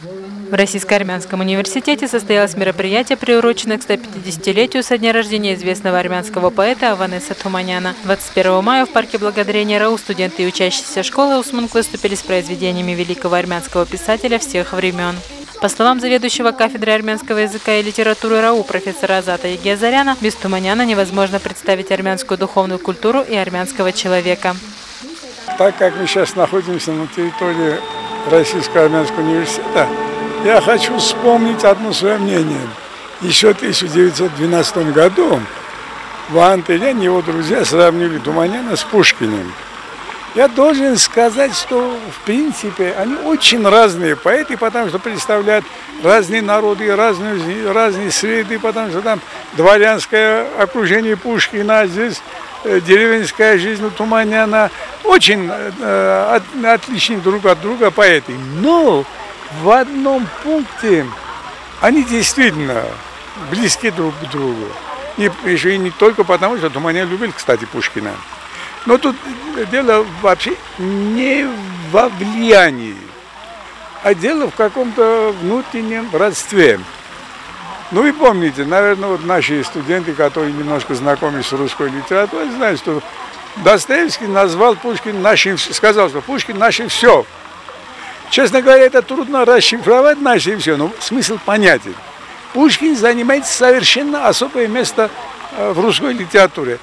В Российско-армянском университете состоялось мероприятие, приуроченное к 150-летию со дня рождения известного армянского поэта Аванеса Туманяна. 21 мая в парке Благодарения РАУ студенты и учащиеся школы Усмунг выступили с произведениями великого армянского писателя всех времен. По словам заведующего кафедрой армянского языка и литературы РАУ профессора Азата Егиазаряна, без Туманяна невозможно представить армянскую духовную культуру и армянского человека. Так как мы сейчас находимся на территории Российско-армянского университета, я хочу вспомнить одно свое мнение. Еще в 1912 году Ван Телен и его друзья сравнили Туманяна с Пушкиным. Я должен сказать, что в принципе они очень разные поэты, потому что представляют разные народы, разные среды, потому что там дворянское окружение Пушкина, а здесь деревенская жизнь у Туманяна. Очень отличны друг от друга поэты. Но в одном пункте они действительно близки друг к другу. Еще и не только потому, что Туманян любил, кстати, Пушкина. Но тут дело вообще не во влиянии, а дело в каком-то внутреннем родстве. Ну и помните, наверное, вот наши студенты, которые немножко знакомы с русской литературой, знают, что Достоевский назвал Пушкина нашим, сказал, что Пушкин наше все. Честно говоря, это трудно расшифровать наше все, но смысл понятен. Пушкин занимает совершенно особое место в русской литературе.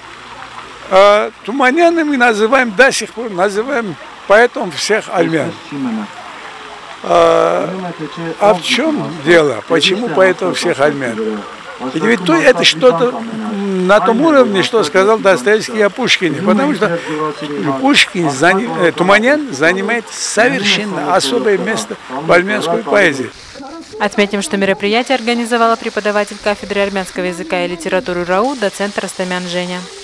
Туманяна мы называем до сих пор, называем поэтом всех армян. А в чем дело? Почему поэтом всех армян? И ведь это что-то на том уровне, что сказал Достоевский о Пушкине. Потому что Туманян занимает совершенно особое место в армянской поэзии. Отметим, что мероприятие организовала преподаватель кафедры армянского языка и литературы РАУ, доцент Растамян Женя.